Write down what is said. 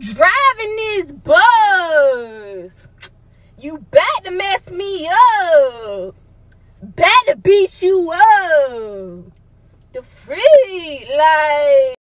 driving this bus. You back to mess me up. Back to beat you up. The freak, like.